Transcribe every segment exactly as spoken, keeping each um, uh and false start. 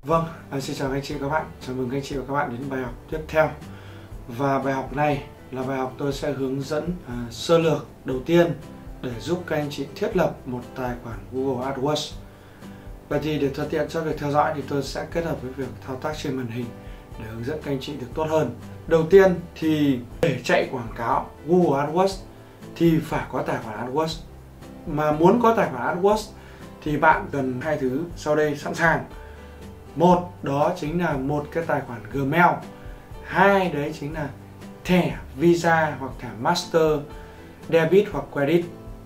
Vâng, à, xin chào các anh chị và các bạn. Chào mừng các anh chị và các bạn đến bài học tiếp theo. Và bài học này là bài học tôi sẽ hướng dẫn à, sơ lược đầu tiên để giúp các anh chị thiết lập một tài khoản Google AdWords. Vậy thì để thuận tiện cho việc theo dõi thì tôi sẽ kết hợp với việc thao tác trên màn hình để hướng dẫn các anh chị được tốt hơn. Đầu tiên thì để chạy quảng cáo Google AdWords thì phải có tài khoản AdWords. Mà muốn có tài khoản AdWords thì bạn cần hai thứ sau đây sẵn sàng. Một, đó chính là một cái tài khoản Gmail. Hai, đấy chính là thẻ Visa hoặc thẻ Master, Debit hoặc Credit.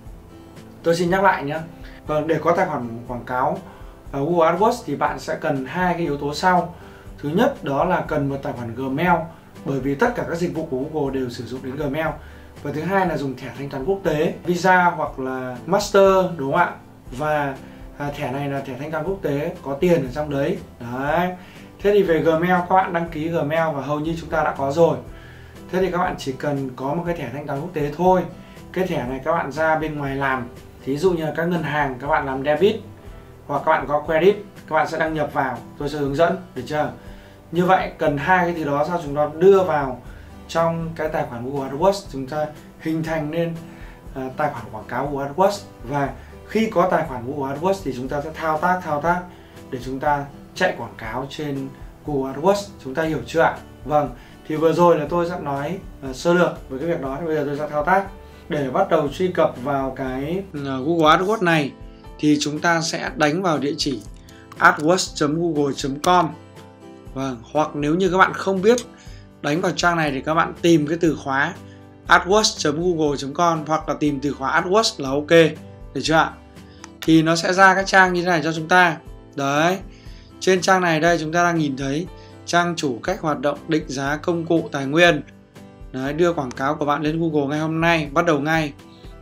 Tôi xin nhắc lại nhé. Vâng, để có tài khoản quảng cáo ở Google AdWords thì bạn sẽ cần hai cái yếu tố sau. Thứ nhất đó là cần một tài khoản Gmail, bởi vì tất cả các dịch vụ của Google đều sử dụng đến Gmail. Và thứ hai là dùng thẻ thanh toán quốc tế, Visa hoặc là Master, đúng không ạ? Và à, thẻ này là thẻ thanh toán quốc tế, có tiền ở trong đấy. Đấy. Thế thì về Gmail, các bạn đăng ký Gmail và hầu như chúng ta đã có rồi. Thế thì các bạn chỉ cần có một cái thẻ thanh toán quốc tế thôi. Cái thẻ này các bạn ra bên ngoài làm. Thí dụ như là các ngân hàng các bạn làm debit hoặc các bạn có credit, các bạn sẽ đăng nhập vào, tôi sẽ hướng dẫn, được chưa? Như vậy cần hai cái thứ đó sao chúng ta đưa vào trong cái tài khoản Google AdWords, chúng ta hình thành nên uh, tài khoản quảng cáo Google AdWords. Và khi có tài khoản Google AdWords thì chúng ta sẽ thao tác thao tác để chúng ta chạy quảng cáo trên Google AdWords. Chúng ta hiểu chưa ạ? Vâng, thì vừa rồi là tôi sẽ nói uh, sơ lược về cái việc đó. Bây giờ tôi sẽ thao tác. Để bắt đầu truy cập vào cái uh, Google AdWords này thì chúng ta sẽ đánh vào địa chỉ adwords chấm google chấm com. Vâng, hoặc nếu như các bạn không biết đánh vào trang này thì các bạn tìm cái từ khóa adwords chấm google chấm com hoặc là tìm từ khóa AdWords là ok, được chưa ạ? Thì nó sẽ ra cái trang như thế này cho chúng ta. Đấy, trên trang này đây chúng ta đang nhìn thấy trang chủ, cách hoạt động, định giá, công cụ, tài nguyên. Đấy, đưa quảng cáo của bạn lên Google ngay hôm nay, bắt đầu ngay.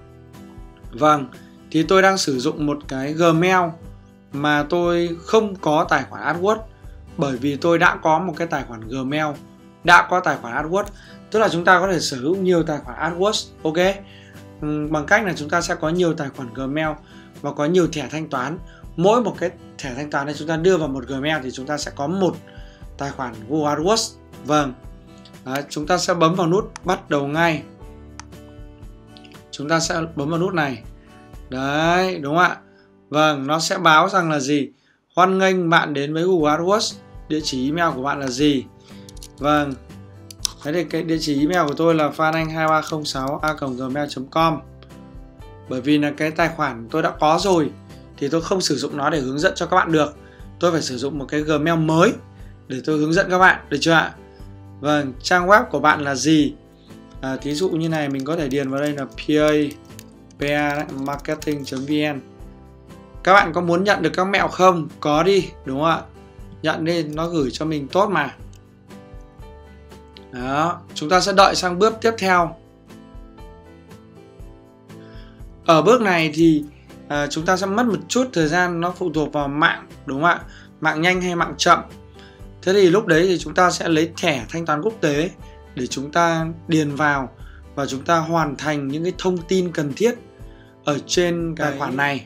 Vâng, thì tôi đang sử dụng một cái Gmail mà tôi không có tài khoản AdWords, bởi vì tôi đã có một cái tài khoản Gmail, đã có tài khoản AdWords. Tức là chúng ta có thể sở hữu nhiều tài khoản AdWords, ok? Ừ, bằng cách là chúng ta sẽ có nhiều tài khoản Gmail và có nhiều thẻ thanh toán. Mỗi một cái thẻ thanh toán này chúng ta đưa vào một Gmail thì chúng ta sẽ có một tài khoản Google AdWords. Vâng, đấy, chúng ta sẽ bấm vào nút bắt đầu ngay. Chúng ta sẽ bấm vào nút này. Đấy, đúng không ạ? Vâng, nó sẽ báo rằng là gì? Hoan nghênh bạn đến với Google AdWords. Địa chỉ email của bạn là gì? Vâng, thế thì cái địa chỉ email của tôi là phan anh hai ba không sáu a còng gmail chấm com. Bởi vì là cái tài khoản tôi đã có rồi thì tôi không sử dụng nó để hướng dẫn cho các bạn được. Tôi phải sử dụng một cái Gmail mới để tôi hướng dẫn các bạn, được chưa ạ? Vâng, trang web của bạn là gì? À, thí dụ như này mình có thể điền vào đây là pa marketing chấm vn. Các bạn có muốn nhận được các mẹo không? Có đi, đúng không ạ? Nhận đi, nó gửi cho mình tốt mà. Đó, chúng ta sẽ đợi sang bước tiếp theo. Ở bước này thì à, chúng ta sẽ mất một chút thời gian, nó phụ thuộc vào mạng, đúng không ạ? Mạng nhanh hay mạng chậm. Thế thì lúc đấy thì chúng ta sẽ lấy thẻ thanh toán quốc tế để chúng ta điền vào và chúng ta hoàn thành những cái thông tin cần thiết ở trên tài khoản này.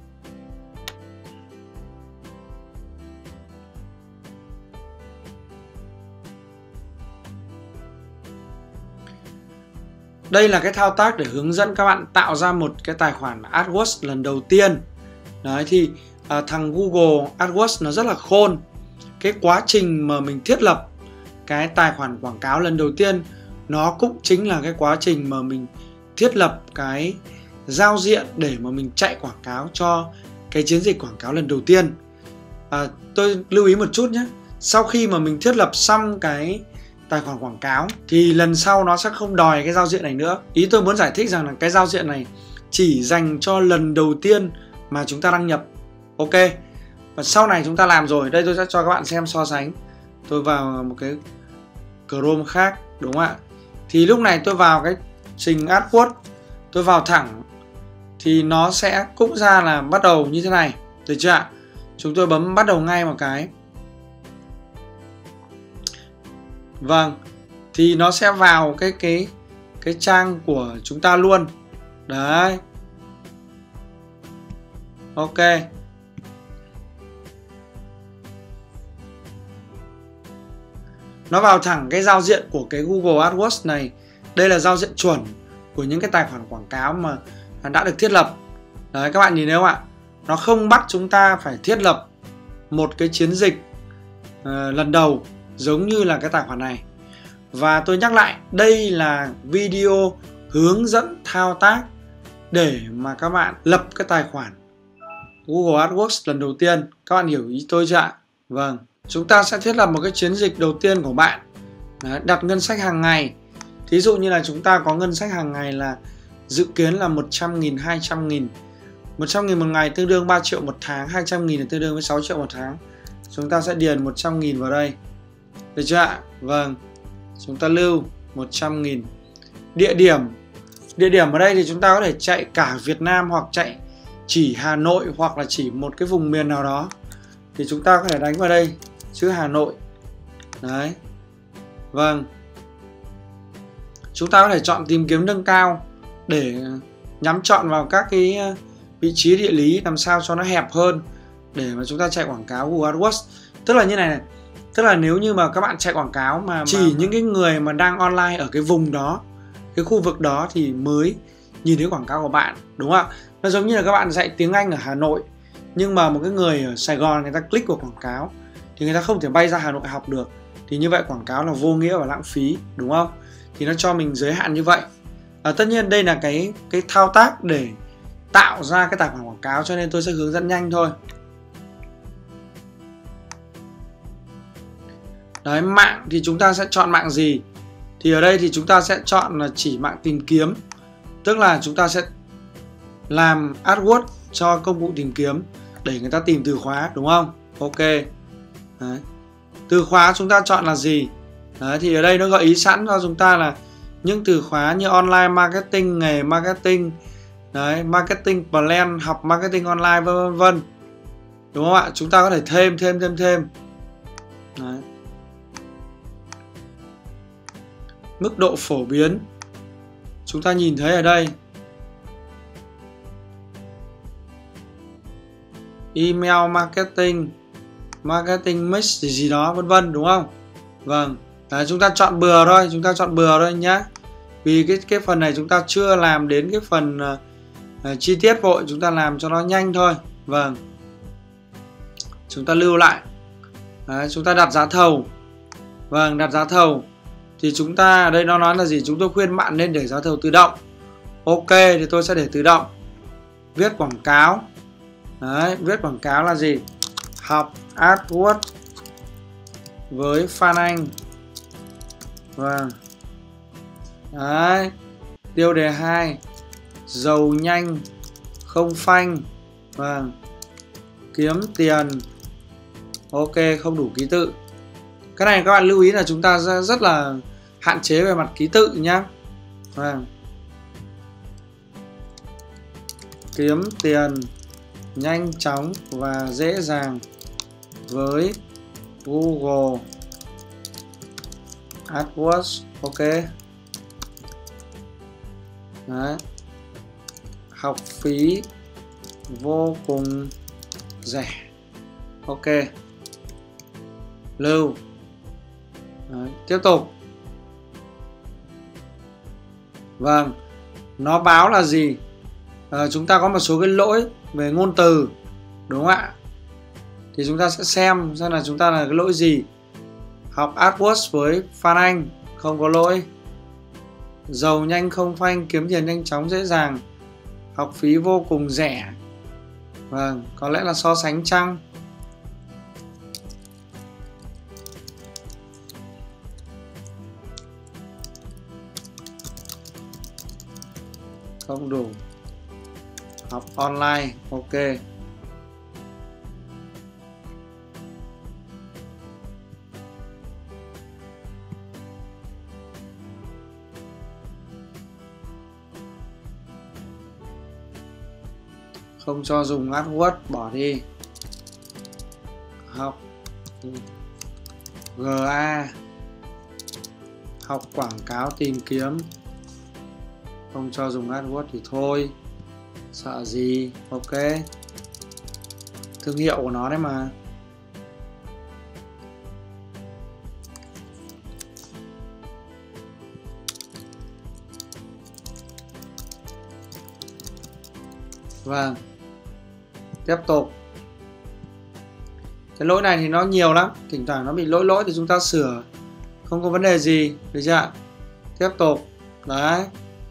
Đây là cái thao tác để hướng dẫn các bạn tạo ra một cái tài khoản AdWords lần đầu tiên. Đấy thì à, thằng Google AdWords nó rất là khôn. Cái quá trình mà mình thiết lập cái tài khoản quảng cáo lần đầu tiên, nó cũng chính là cái quá trình mà mình thiết lập cái giao diện để mà mình chạy quảng cáo cho cái chiến dịch quảng cáo lần đầu tiên. À, tôi lưu ý một chút nhé. Sau khi mà mình thiết lập xong cái tài khoản quảng cáo thì lần sau nó sẽ không đòi cái giao diện này nữa. Ý tôi muốn giải thích rằng là cái giao diện này chỉ dành cho lần đầu tiên mà chúng ta đăng nhập. Ok. Và sau này chúng ta làm rồi. Đây tôi sẽ cho các bạn xem so sánh. Tôi vào một cái Chrome khác, đúng không ạ? Thì lúc này tôi vào cái trình AdWords, tôi vào thẳng thì nó sẽ cũng ra là bắt đầu như thế này, được chưa ạ? Chúng tôi bấm bắt đầu ngay một cái. Vâng, thì nó sẽ vào cái cái cái trang của chúng ta luôn. Đấy. Ok. nó vào thẳng cái giao diện của cái Google AdWords này. Đây là giao diện chuẩn của những cái tài khoản quảng cáo mà đã được thiết lập. Đấy, các bạn nhìn thấy không ạ? Nó không bắt chúng ta phải thiết lập một cái chiến dịch uh, lần đầu giống như là cái tài khoản này. Và tôi nhắc lại, đây là video hướng dẫn thao tác để mà các bạn lập cái tài khoản Google AdWords lần đầu tiên. Các bạn hiểu ý tôi chưa ạ? Vâng, chúng ta sẽ thiết lập một cái chiến dịch đầu tiên của bạn. Đấy, đặt ngân sách hàng ngày. Thí dụ như là chúng ta có ngân sách hàng ngày là dự kiến là một trăm nghìn, hai trăm nghìn. một trăm nghìn một ngày tương đương ba triệu một tháng, hai trăm nghìn tương đương với sáu triệu một tháng. Chúng ta sẽ điền một trăm nghìn vào đây. Được chưa ạ? Vâng. Chúng ta lưu một trăm nghìn. Địa điểm. Địa điểm ở đây thì chúng ta có thể chạy cả Việt Nam hoặc chạy chỉ Hà Nội hoặc là chỉ một cái vùng miền nào đó. Thì chúng ta có thể đánh vào đây chữ Hà Nội. Đấy. Vâng. Chúng ta có thể chọn tìm kiếm nâng cao để nhắm chọn vào các cái vị trí địa lý làm sao cho nó hẹp hơn để mà chúng ta chạy quảng cáo Google AdWords. Tức là như này này, tức là nếu như mà các bạn chạy quảng cáo mà chỉ mà... những cái người mà đang online ở cái vùng đó, cái khu vực đó thì mới nhìn thấy quảng cáo của bạn, đúng không ạ? Nó giống như là các bạn dạy tiếng Anh ở Hà Nội nhưng mà một cái người ở Sài Gòn người ta click vào quảng cáo thì người ta không thể bay ra Hà Nội học được, thì như vậy quảng cáo là vô nghĩa và lãng phí, đúng không? Thì nó cho mình giới hạn như vậy. À, tất nhiên đây là cái cái thao tác để tạo ra cái tài khoản quảng cáo, cho nên tôi sẽ hướng dẫn nhanh thôi. Đấy, mạng thì chúng ta sẽ chọn mạng gì? Thì ở đây thì chúng ta sẽ chọn là chỉ mạng tìm kiếm. Tức là chúng ta sẽ làm AdWords cho công cụ tìm kiếm để người ta tìm từ khóa, đúng không? Ok. Đấy. Từ khóa chúng ta chọn là gì? Đấy, thì ở đây nó gợi ý sẵn cho chúng ta là những từ khóa như online marketing, nghề marketing, đấy, marketing plan, học marketing online, vân vân. Đúng không ạ? Chúng ta có thể thêm thêm thêm thêm. Đấy. Mức độ phổ biến chúng ta nhìn thấy ở đây. Email marketing, marketing mix gì gì đó vân vân, đúng không? Vâng. Đấy, chúng ta chọn bừa thôi, chúng ta chọn bừa thôi nhá. Vì cái cái phần này chúng ta chưa làm đến cái phần uh, chi tiết vội, chúng ta làm cho nó nhanh thôi. Vâng. Chúng ta lưu lại. Đấy, chúng ta đặt giá thầu. Vâng, đặt giá thầu. Thì chúng ta ở đây nó nói là gì? Chúng tôi khuyên bạn nên để giá thầu tự động. Ok, thì tôi sẽ để tự động. Viết quảng cáo. Đấy, viết quảng cáo là gì? Học AdWords với Phan Anh. Vâng. Đấy. Tiêu đề hai, giàu nhanh không phanh. Vâng. Kiếm tiền. Ok, không đủ ký tự. Cái này các bạn lưu ý là chúng ta rất là hạn chế về mặt ký tự nhá. Vâng. Kiếm tiền nhanh chóng và dễ dàng với Google AdWords. Ok. Đấy. Học phí vô cùng rẻ. Ok. Lưu. Đấy. Tiếp tục. Vâng. Nó báo là gì? À, chúng ta có một số cái lỗi về ngôn từ, đúng không ạ? Thì chúng ta sẽ xem xem là chúng ta là cái lỗi gì. Học AdWords với Phan Anh không có lỗi. Giàu nhanh không phanh, kiếm tiền nhanh chóng dễ dàng, học phí vô cùng rẻ. Vâng, có lẽ là so sánh chăng. Không đủ. Học online. Ok. Không cho dùng AdWords, bỏ đi. Học giê a, học quảng cáo tìm kiếm. Không cho dùng AdWords thì thôi, sợ gì. Ok. Thương hiệu của nó đấy mà. Vâng, tiếp tục. Cái lỗi này thì nó nhiều lắm, thỉnh thoảng nó bị lỗi lỗi thì chúng ta sửa, không có vấn đề gì, được chưa? Tiếp tục. Đấy.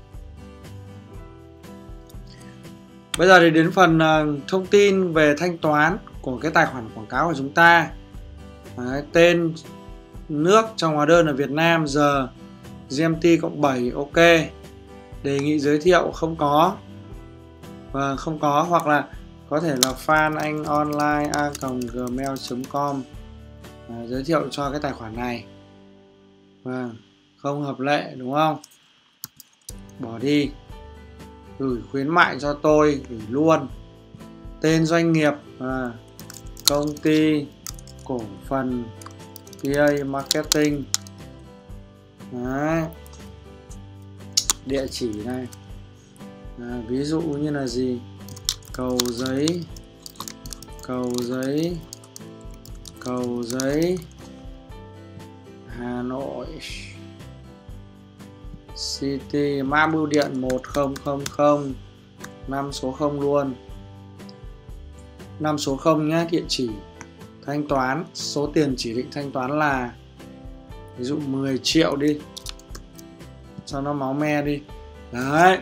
Bây giờ thì đến phần uh, thông tin về thanh toán của cái tài khoản quảng cáo của chúng ta. Đấy, tên nước trong hóa đơn ở Việt Nam, giờ giê em tê cộng bảy, ok. Đề nghị giới thiệu không có. Vâng, không có, hoặc là có thể là fan anh online a còng gmail chấm com, à, giới thiệu cho cái tài khoản này. Vâng, không hợp lệ đúng không? Bỏ đi. Gửi khuyến mại cho tôi, gửi luôn. Tên doanh nghiệp, à, công ty cổ phần pê a Marketing. Đấy. Địa chỉ này, à, ví dụ như là gì? Cầu Giấy, Cầu Giấy, Cầu Giấy, Hà Nội City. Mã bưu điện một không không không, năm số không luôn, năm số không nhé. Địa chỉ. Thanh toán, số tiền chỉ định thanh toán là ví dụ mười triệu đi, cho nó máu me đi. Đấy.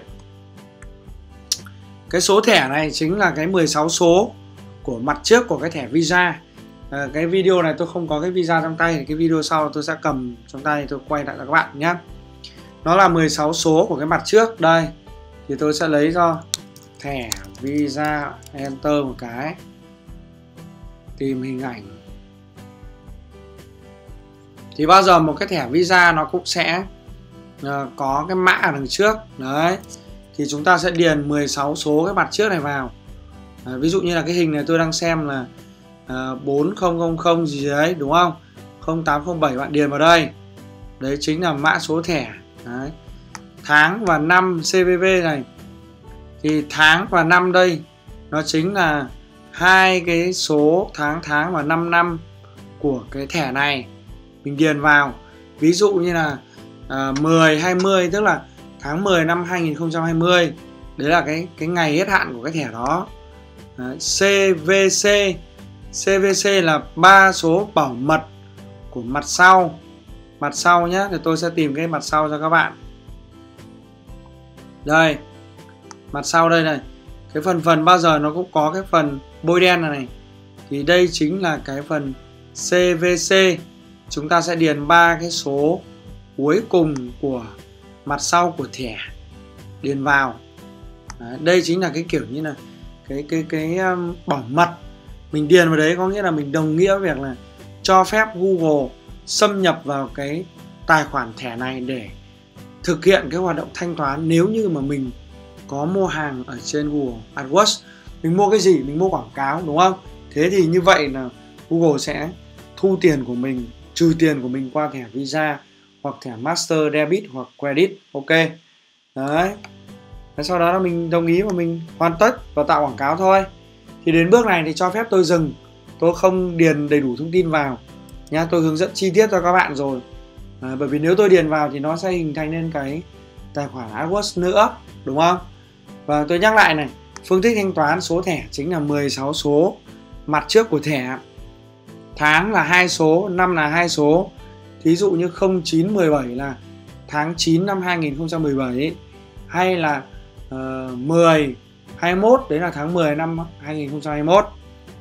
Cái số thẻ này chính là cái mười sáu số của mặt trước của cái thẻ Visa. à, Cái video này tôi không có cái Visa trong tay, cái video sau tôi sẽ cầm trong tay tôi quay lại cho các bạn nhé. Nó là mười sáu số của cái mặt trước. Đây thì tôi sẽ lấy cho thẻ Visa, enter một cái, tìm hình ảnh. Thì bao giờ một cái thẻ Visa nó cũng sẽ uh, có cái mã ở đằng trước. Đấy. Thì chúng ta sẽ điền mười sáu số cái mặt trước này vào. à, Ví dụ như là cái hình này tôi đang xem là uh, bốn không không không gì đấy, đúng không? không tám không bảy bạn điền vào đây. Đấy chính là mã số thẻ. Đấy. Tháng và năm xê vê vê này, thì tháng và năm đây nó chính là hai cái số tháng tháng và năm năm của cái thẻ này. Mình điền vào. Ví dụ như là uh, mười hai mươi, tức là tháng mười năm hai nghìn không trăm hai mươi. Đấy là cái cái ngày hết hạn của cái thẻ đó. Đấy. xê vê xê, xê vê xê là ba số bảo mật của mặt sau. Mặt sau nhé, thì tôi sẽ tìm cái mặt sau cho các bạn. Đây, mặt sau đây này. Cái phần phần bao giờ nó cũng có cái phần bôi đen này, này. Thì đây chính là cái phần xê vê xê. Chúng ta sẽ điền ba cái số cuối cùng của mặt sau của thẻ điền vào. Đấy, đây chính là cái kiểu như là cái cái cái um, bảo mật. Mình điền vào đấy có nghĩa là mình đồng nghĩa với việc là cho phép Google xâm nhập vào cái tài khoản thẻ này để thực hiện cái hoạt động thanh toán. Nếu như mà mình có mua hàng ở trên Google AdWords, mình mua cái gì? Mình mua quảng cáo, đúng không? Thế thì như vậy là Google sẽ thu tiền của mình, trừ tiền của mình qua thẻ Visa hoặc thẻ Master, Debit hoặc Credit. Ok. Đấy. Và sau đó là mình đồng ý và mình hoàn tất và tạo quảng cáo thôi. Thì đến bước này thì cho phép tôi dừng. Tôi không điền đầy đủ thông tin vào nha. Tôi hướng dẫn chi tiết cho các bạn rồi. À, bởi vì nếu tôi điền vào thì nó sẽ hình thành nên cái tài khoản AdWords nữa, đúng không? Và tôi nhắc lại này, phương thức thanh toán số thẻ chính là mười sáu số mặt trước của thẻ. Tháng là hai số, năm là hai số. Thí dụ như không chín một bảy là tháng chín năm hai nghìn không trăm mười bảy, hay là uh, mười hai mươi mốt đấy là tháng mười năm hai nghìn không trăm hai mươi mốt.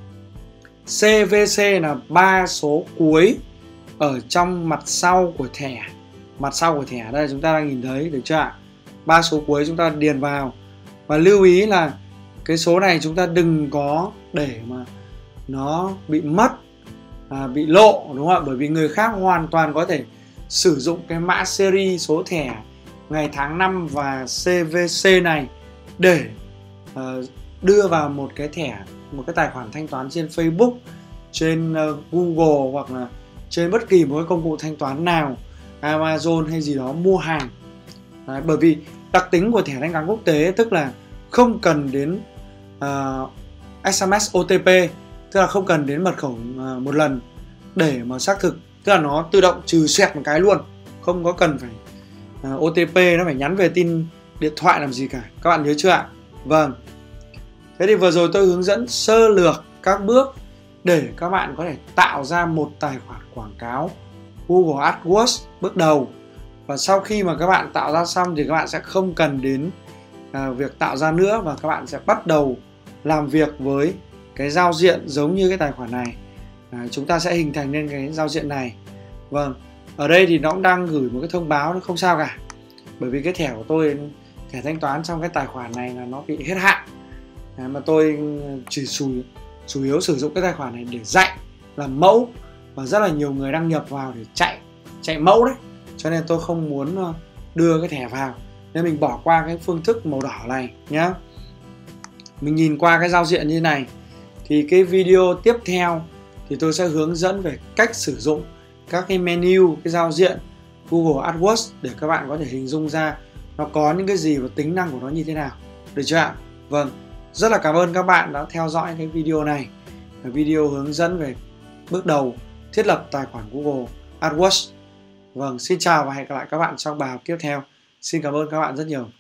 xê vê xê là ba số cuối ở trong mặt sau của thẻ. Mặt sau của thẻ đây chúng ta đang nhìn thấy, được chưa ạ? Ba số cuối chúng ta điền vào. Và lưu ý là cái số này chúng ta đừng có để mà nó bị mất, à, bị lộ, đúng không ạ? Bởi vì người khác hoàn toàn có thể sử dụng cái mã series số thẻ, ngày tháng năm và xê vê xê này để uh, đưa vào một cái thẻ, một cái tài khoản thanh toán trên Facebook, trên uh, Google hoặc là trên bất kỳ một cái công cụ thanh toán nào, Amazon hay gì đó, mua hàng. Đấy, bởi vì đặc tính của thẻ thanh toán quốc tế tức là không cần đến uh, ét em ét ô tê pê, tức là không cần đến mật khẩu uh, một lần để mà xác thực, tức là nó tự động trừ xoẹt một cái luôn, không có cần phải uh, ô tê pê nó phải nhắn về tin điện thoại làm gì cả. Các bạn nhớ chưa ạ? Vâng. Thế thì vừa rồi tôi hướng dẫn sơ lược các bước để các bạn có thể tạo ra một tài khoản quảng cáo Google AdWords bước đầu. Và sau khi mà các bạn tạo ra xong thì các bạn sẽ không cần đến à, việc tạo ra nữa, và các bạn sẽ bắt đầu làm việc với cái giao diện giống như cái tài khoản này. À, chúng ta sẽ hình thành nên cái giao diện này. Vâng, ở đây thì nó cũng đang gửi một cái thông báo, nó không sao cả. Bởi vì cái thẻ của tôi, thẻ thanh toán trong cái tài khoản này là nó bị hết hạn. À, mà tôi chỉ chủ, chủ yếu sử dụng cái tài khoản này để dạy, làm mẫu, và rất là nhiều người đăng nhập vào để chạy chạy mẫu đấy. Cho nên tôi không muốn đưa cái thẻ vào, nên mình bỏ qua cái phương thức màu đỏ này nhé. Mình nhìn qua cái giao diện như thế này. Thì cái video tiếp theo thì tôi sẽ hướng dẫn về cách sử dụng các cái menu, cái giao diện Google AdWords để các bạn có thể hình dung ra nó có những cái gì và tính năng của nó như thế nào. Được chưa ạ? Vâng, rất là cảm ơn các bạn đã theo dõi cái video này. Video hướng dẫn về bước đầu thiết lập tài khoản Google AdWords. Vâng, xin chào và hẹn gặp lại các bạn trong bài học tiếp theo. Xin cảm ơn các bạn rất nhiều.